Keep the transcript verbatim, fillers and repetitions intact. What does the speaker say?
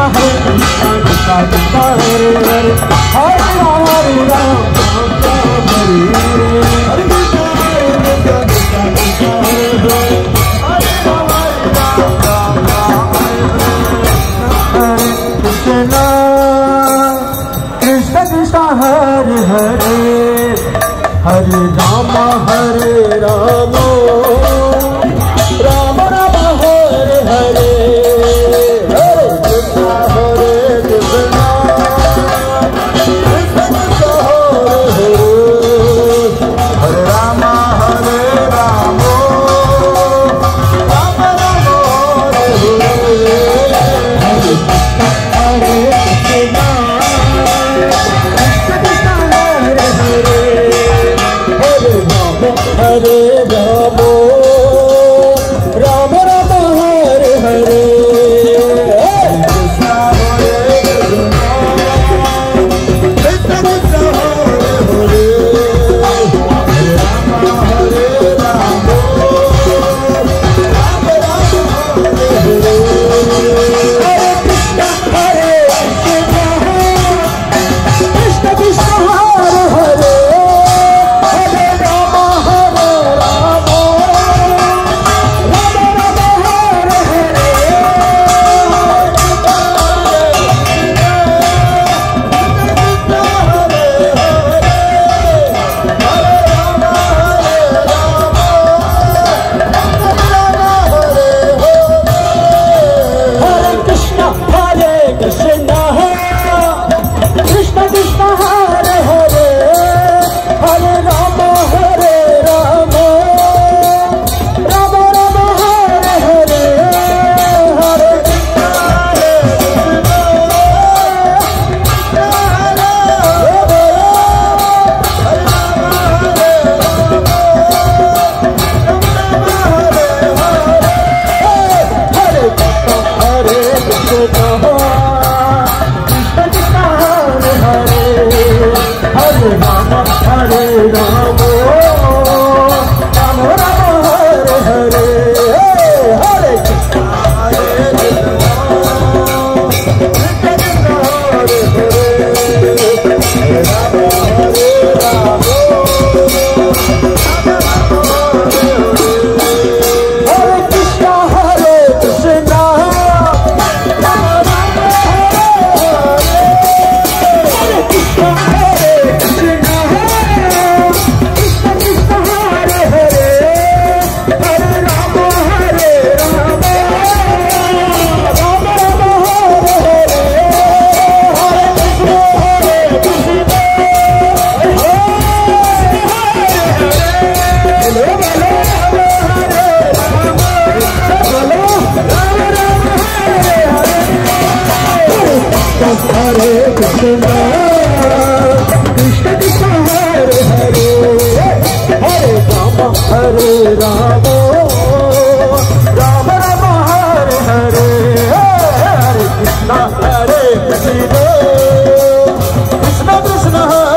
Hare Rama Hare Rama Rama Rama Hare Hare Hare Krishna Hare Krishna Krishna Krishna Hare Hare Hare Rama Hare Rama Rama Rama Hare Hare Hare Krishna Hare Rama Rama Rama Hare Hare Krishna Hare Krishna Krishna Krishna Hare Hare Hare Rama Hare Rama Rama Rama Hare Hare Hare Krishna Hare Krishna Krishna Krishna Hare Hare Hare Krishna, Krishna Krishna Hare Hare, Hare Rama Hare Rama, Rama Rama Hare Hare, Hare Krishna Hare Krishna, Krishna Krishna Hare